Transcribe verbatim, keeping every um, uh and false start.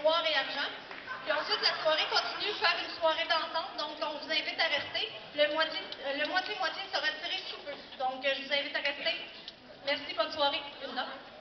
noir et argent. Puis ensuite, la soirée continue faire une soirée dansante, donc on vous invite à rester. Le moitié, le moitié-moitié sera tiré sous peu, donc je vous invite à rester. Merci, bonne soirée. Une note.